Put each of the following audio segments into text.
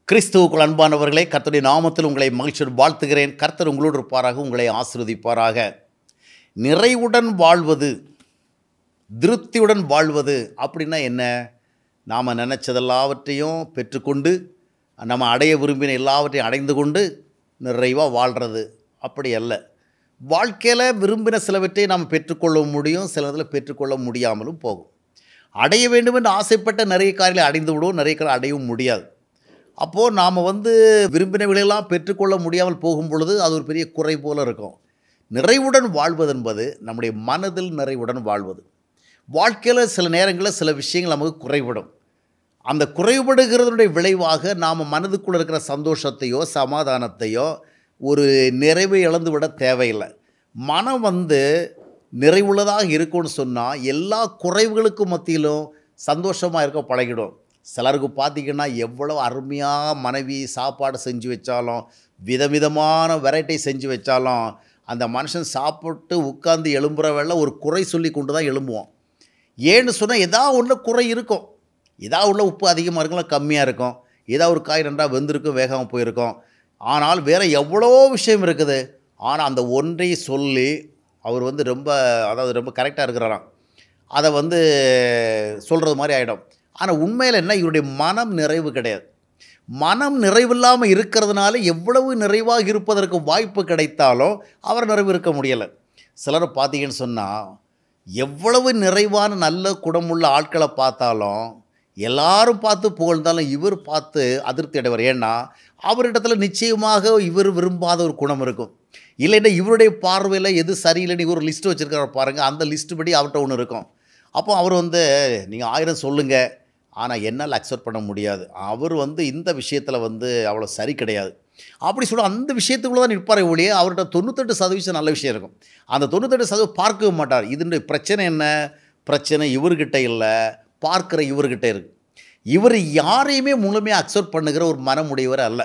கிறிஸ்துவுக்குள் அன்பானவர்களே, கர்த்தருடைய நாமத்தில் உங்களை மகிழ்ச்சியோடு வாழ்த்துகிறேன். கர்த்தர் உங்களோடு இருப்பாராக, உங்களை ஆசீர்வதிப்பாராக. நிறைவுடன் வாழ்வது, திருப்தியுடன் வாழ்வது அப்படின்னா என்ன? நாம் நினச்சதெல்லாவற்றையும் பெற்றுக்கொண்டு, நம்ம அடைய விரும்பின எல்லாவற்றையும் அடைந்து கொண்டு நிறைவாக வாழ்கிறது அப்படி அல்ல. வாழ்க்கையில் விரும்பின சிலவற்றை நாம் பெற்றுக்கொள்ள முடியும், சிலதில் பெற்றுக்கொள்ள முடியாமலும் போகும். அடைய வேண்டும் என்று ஆசைப்பட்ட நிறைய காரியங்களை அடைந்து விடுவோம், நிறைய காரியம் அடையவும் முடியாது. அப்போது நாம் விரும்பினவைகளெல்லாம் பெற்றுக்கொள்ள முடியாமல் போகும் பொழுது அது ஒரு பெரிய குறை போல் இருக்கும். நிறைவுடன் வாழ்வது என்பது நம்முடைய மனதில் நிறைவுடன் வாழ்வது. வாழ்க்கையில் சில நேரங்களில் சில விஷயங்கள் நமக்கு குறைபடும். அந்த குறைபடுகிறதுடைய விளைவாக நாம் மனதுக்குள்ளே இருக்கிற சந்தோஷத்தையோ சமாதானத்தையோ ஒரு நிறைவை இழந்து விட தேவையில்லை. மனம் நிறைவுள்ளதாக இருக்கும்னு சொன்னால் எல்லா குறைவுகளுக்கும் மத்தியிலும் சந்தோஷமாக இருக்க பழகிடும். சிலருக்கு பார்த்திங்கன்னா எவ்வளோ அருமையாக மனைவி சாப்பாடு செஞ்சு வச்சாலும், விதவிதமான வெரைட்டி செஞ்சு வச்சாலும், அந்த மனுஷன் சாப்பிட்டு உட்காந்து எழும்புற வேளை ஒரு குறை சொல்லி கொண்டு தான் எழும்புவோம். ஏன்னு சொன்னால் ஏதாவது ஒன்று குறை இருக்கும். ஏதாவது உள்ள உப்பு அதிகமாக இருக்கலாம், கம்மியாக இருக்கும். ஏதாவது ஒரு காய் ரெண்டாக வெந்திருக்கும், வேகாமல் போயிருக்கும். ஆனால் வேறு எவ்வளோ விஷயம் இருக்குது. ஆனால் அந்த ஒன்றை சொல்லி அவர் ரொம்ப கரெக்டாக இருக்கிறாராம். அதை சொல்கிறது மாதிரி ஆகிடும். ஆனால் உண்மையில் என்ன, இவருடைய மனம் நிறைவு கிடையாது. மனம் நிறைவில்லாமல் இருக்கிறதுனால எவ்வளவு நிறைவாக இருப்பதற்கு வாய்ப்பு கிடைத்தாலும் அவர் நிறைவு இருக்க முடியலை. சிலரை பார்த்தீங்கன்னு சொன்னால் எவ்வளவு நிறைவான நல்ல குணமுள்ள ஆட்களை பார்த்தாலும் எல்லாரும் பார்த்து புகழ்ந்தாலும் இவர் பார்த்து அதிருப்தி அடைவார். ஏன்னா அவரிடத்துல நிச்சயமாக இவர் விரும்பாத ஒரு குணம் இருக்கும். இல்லைன்னா இவருடைய பார்வையில் எது சரியில்லைன்னு இவர் லிஸ்ட்டு வச்சுருக்காரு பாருங்கள், அந்த லிஸ்ட்டு படி அவர்கிட்ட ஒன்று இருக்கும். அப்போ அவர் நீங்கள் 1000 சொல்லுங்கள், ஆனால் என்னால் அக்செப்ட் பண்ண முடியாது. அவர் இந்த விஷயத்தில் அவ்வளோ சரி கிடையாது அப்படி சொல்ல அந்த விஷயத்துக்குள்ளே தான் நிற்பார் ஒழிய அவர்கிட்ட 98% நல்ல விஷயம் இருக்கும். அந்த 98% பார்க்கவே மாட்டார். இதனுடைய பிரச்சனை என்ன? பிரச்சனை இவர்கிட்ட இல்லை, பார்க்குற இவர்கிட்ட இருக்குது. இவர் யாரையுமே முழுமையாக அக்செப்ட் பண்ணுகிற ஒரு மனமுடையவர் அல்ல.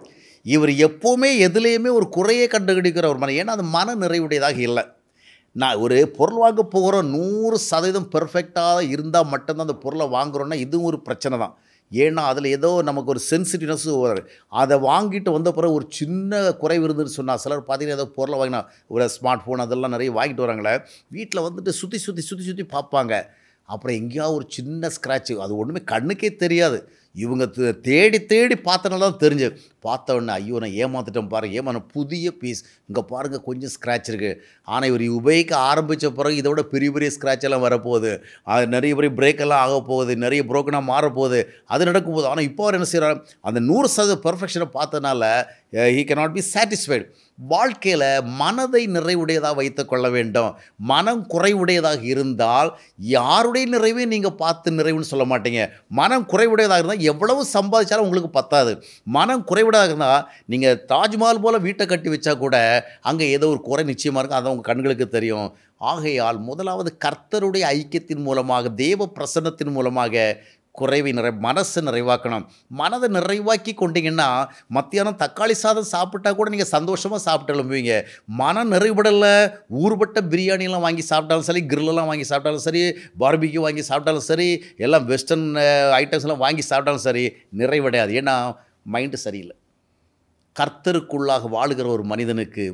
இவர் எப்போவுமே எதுலேயுமே ஒரு குறையை கண்டுபிடிக்கிற ஒரு மனம். ஏன்னா அது மன நிறைவுடையதாக இல்லை. நான் ஒரு பொருள் வாங்க போகிறோம், 100% பெர்ஃபெக்டாக இருந்தால் மட்டும்தான் அந்த பொருளை வாங்குகிறோன்னா இதுவும் ஒரு பிரச்சனை தான். ஏன்னா அதில் ஏதோ நமக்கு ஒரு சென்சிட்டிவ்னஸ் வரும். அதை வாங்கிட்டு வந்த பிறகு ஒரு சின்ன குறைவு இருந்துன்னு சொன்னால், சிலர் பார்த்தீங்கன்னா ஏதோ பொருளை வாங்கினா ஒரு ஸ்மார்ட் ஃபோன் அதெல்லாம் நிறைய வாங்கிட்டு வராங்களே, வீட்டில் சுற்றி பார்ப்பாங்க. அப்புறம் எங்கேயாவது ஒரு சின்ன ஸ்க்ராட்சு, அது ஒன்றுமே கண்ணுக்கே தெரியாது. இவங்க தேடி தேடி பார்த்தனால தான் தெரிஞ்சு பார்த்த உடனே ஐயோ நான் ஏமாற்றிட்டோம் பாருங்கள், ஏமான புதிய பீஸ் இங்கே பாருங்கள் கொஞ்சம் ஸ்க்ராட்ச் இருக்குது. ஆனால் இவர் உபயோகிக்க ஆரம்பித்த பிறகு இதை விட பெரிய பெரிய ஸ்க்ராட்செல்லாம் வரப்போகுது, அது நிறைய பெரிய பிரேக்கெல்லாம் ஆக போகுது, நிறைய ப்ரோக்கனாக மாறப்போகுது, அது நடக்கும் போது. ஆனால் இப்போ அவர் என்ன செய்கிறார், அந்த 100% பெர்ஃபெக்ஷனை பார்த்தனால he cannot be satisfied. வாழ்க்கையில் மனதை நிறைவுடையதாக வைத்து கொள்ள வேண்டும். மனம் குறைவுடையதாக இருந்தால் யாருடைய நிறைவையும் நீங்கள் பார்த்து நிறைவுன்னு சொல்ல மாட்டீங்க. மனம் குறைவுடையதாக இருந்தால் எவ்வளவு சம்பாதிச்சாலும் உங்களுக்கு பத்தாது. மனம் குறைவுடையதாக இருந்தால் நீங்கள் தாஜ்மஹால் போல் வீட்டை கட்டி வச்சா கூட அங்கே ஏதோ ஒரு குறை நிச்சயமாக இருக்கும், அது உங்கள் கண்களுக்கு தெரியும். ஆகையால் முதலாவது கர்த்தருடைய ஐக்கியத்தின் மூலமாக, தேவ பிரசன்னத்தின் மூலமாக குறைவை மனசை நிறைவாக்கணும். மனதை நிறைவாக்கி கொண்டீங்கன்னா மத்தியானம் தக்காளி சாதம் சாப்பிட்டா கூட நீங்கள் சந்தோஷமாக சாப்பிட்டு எழும்புவீங்க. மனம் நிறைவுபடலை, ஊறுபட்ட பிரியாணியெல்லாம் வாங்கி சாப்பிட்டாலும் சரி, கிரில்லாம் வாங்கி சாப்பிட்டாலும் சரி, பார்பிக்யூ வாங்கி சாப்பிட்டாலும் சரி, எல்லாம் வெஸ்டர்ன் ஐட்டம்ஸ்லாம் வாங்கி சாப்பிட்டாலும் சரி, நிறைவடையாது. ஏன்னா மைண்டு சரியில்லை. கர்த்தருக்குள்ளாக வாழுகிற ஒரு மனிதனுக்கு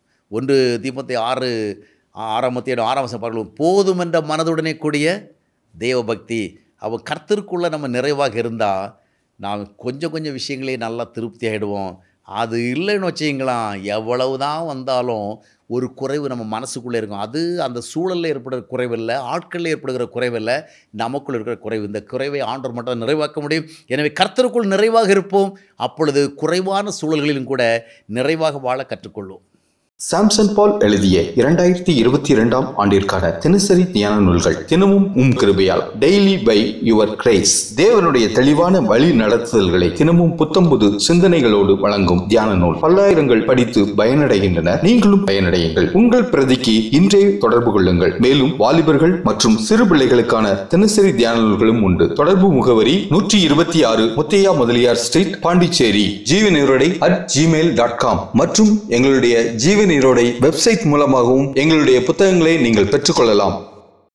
1 தீமோத்தேயு 6:6 பாருங்கள், போதும் என்ற மனதுடனே கூடிய தேவபக்தி. அவன் கர்த்தருக்குள்ளே நம்ம நிறைவாக இருந்தால் நாம் கொஞ்சம் விஷயங்களே நல்லா திருப்தி ஆகிடுவோம். அது இல்லைன்னு வச்சிங்களேன், எவ்வளவு தான் வந்தாலும் ஒரு குறைவு நம்ம மனசுக்குள்ளே இருக்கும். அது அந்த சூழலில் ஏற்படுகிற குறைவில்லை, ஆட்களில் ஏற்படுகிற குறைவில்லை, நமக்குள் இருக்கிற குறைவு. இந்த குறைவை ஆண்டவர் மட்டும் நிறைவாக்க முடியும். எனவே கர்த்தருக்குள் நிறைவாக இருப்போம். அப்பொழுது குறைவான சூழல்களிலும் கூட நிறைவாக வாழ கற்றுக்கொள்வோம். சாம்சன் பால் எழுதிய 2022 ஆண்டிற்கான தினசரி தியான நூல்கள். தினமும் கிருபையால், டெய்லி பை யுவர் கிரேஸ். தேவனுடைய தெளிவான வழி நடத்துதல்களை தினமும் புத்தம்புது சிந்தனைகளோடு வழங்கும் தியான நூல். பல்லாயிரங்கள் படித்து பயனடைகின்றன, நீங்களும் பயனடையுங்கள். உங்கள் பிரதிக்கு இன்றே தொடர்பு கொள்ளுங்கள். மேலும் வாலிபர்கள் மற்றும் சிறு பிள்ளைகளுக்கான தினசரி தியான நூல்களும் உண்டு. தொடர்பு முகவரி 126 முத்தையா முதலியார் ஸ்ட்ரீட், பாண்டிச்சேரி. jeevanirode@gmail.com மற்றும் எங்களுடைய ஜீவன் நீரோடை வெப்சைட் மூலமாகவும் எங்களுடைய புத்தகங்களை நீங்கள் பெற்றுக்கொள்ளலாம்.